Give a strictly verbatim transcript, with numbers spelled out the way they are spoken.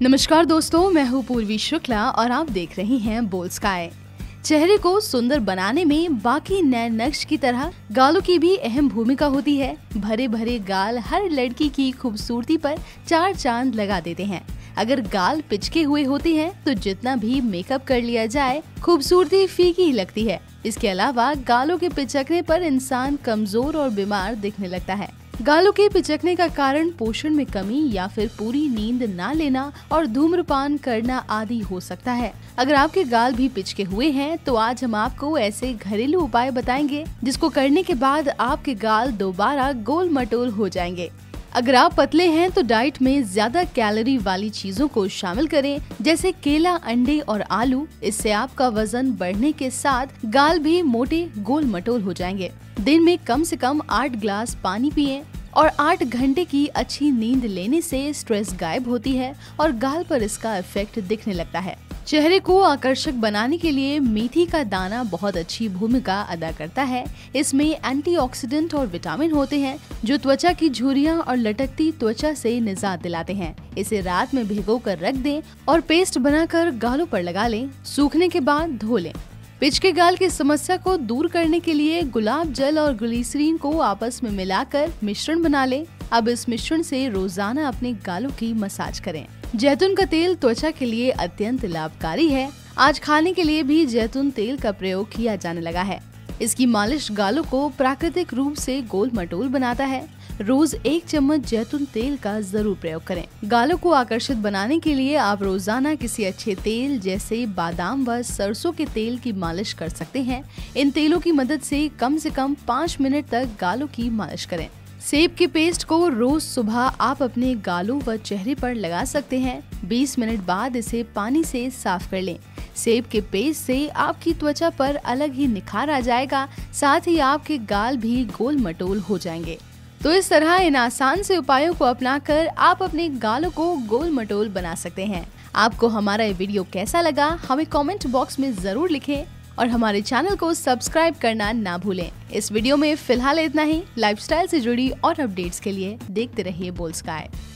नमस्कार दोस्तों, मैं हूँ पूर्वी शुक्ला और आप देख रहे हैं बोल्ड स्काई। चेहरे को सुंदर बनाने में बाकी नए नक्श की तरह गालों की भी अहम भूमिका होती है। भरे भरे गाल हर लड़की की खूबसूरती पर चार चांद लगा देते हैं। अगर गाल पिचके हुए होते हैं तो जितना भी मेकअप कर लिया जाए खूबसूरती फीकी ही लगती है। इसके अलावा गालों के पिचकने पर इंसान कमजोर और बीमार दिखने लगता है। गालों के पिचकने का कारण पोषण में कमी या फिर पूरी नींद ना लेना और धूम्रपान करना आदि हो सकता है। अगर आपके गाल भी पिचके हुए हैं तो आज हम आपको ऐसे घरेलू उपाय बताएंगे जिसको करने के बाद आपके गाल दोबारा गोल मटोल हो जाएंगे। अगर आप पतले हैं तो डाइट में ज्यादा कैलोरी वाली चीजों को शामिल करें, जैसे केला, अंडे और आलू। इससे आपका वजन बढ़ने के साथ गाल भी मोटे गोल मटोल हो जाएंगे। दिन में कम से कम आठ ग्लास पानी पिएं और आठ घंटे की अच्छी नींद लेने से स्ट्रेस गायब होती है और गाल पर इसका इफेक्ट दिखने लगता है। चेहरे को आकर्षक बनाने के लिए मेथी का दाना बहुत अच्छी भूमिका अदा करता है। इसमें एंटीऑक्सीडेंट और विटामिन होते हैं जो त्वचा की झुर्रियां और लटकती त्वचा से निजात दिलाते हैं। इसे रात में भिगो कर रख दें और पेस्ट बनाकर गालों पर लगा लें। सूखने के बाद धो लें। पिचके गाल की समस्या को दूर करने के लिए गुलाब जल और ग्लिसरीन को आपस में मिलाकर मिश्रण बना लें। अब इस मिश्रण से रोजाना अपने गालों की मसाज करें। जैतून का तेल त्वचा के लिए अत्यंत लाभकारी है। आज खाने के लिए भी जैतून तेल का प्रयोग किया जाने लगा है। इसकी मालिश गालों को प्राकृतिक रूप से गोल मटोल बनाता है। रोज एक चम्मच जैतून तेल का जरूर प्रयोग करें। गालों को आकर्षित बनाने के लिए आप रोजाना किसी अच्छे तेल जैसे बादाम व सरसों के तेल की मालिश कर सकते हैं। इन तेलों की मदद से कम से कम पाँच मिनट तक गालों की मालिश करें। सेब के पेस्ट को रोज सुबह आप अपने गालों व चेहरे पर लगा सकते हैं। बीस मिनट बाद इसे पानी से साफ कर लें। सेब के पेस्ट से आपकी त्वचा पर अलग ही निखार आ जाएगा, साथ ही आपके गाल भी गोल मटोल हो जाएंगे। तो इस तरह इन आसान से उपायों को अपनाकर आप अपने गालों को गोल मटोल बना सकते हैं। आपको हमारा ये वीडियो कैसा लगा हमें कमेंट बॉक्स में जरूर लिखें और हमारे चैनल को सब्सक्राइब करना ना भूलें। इस वीडियो में फिलहाल इतना ही। लाइफस्टाइल से जुड़ी और अपडेट्स के लिए देखते रहिए बोल्ड स्काई।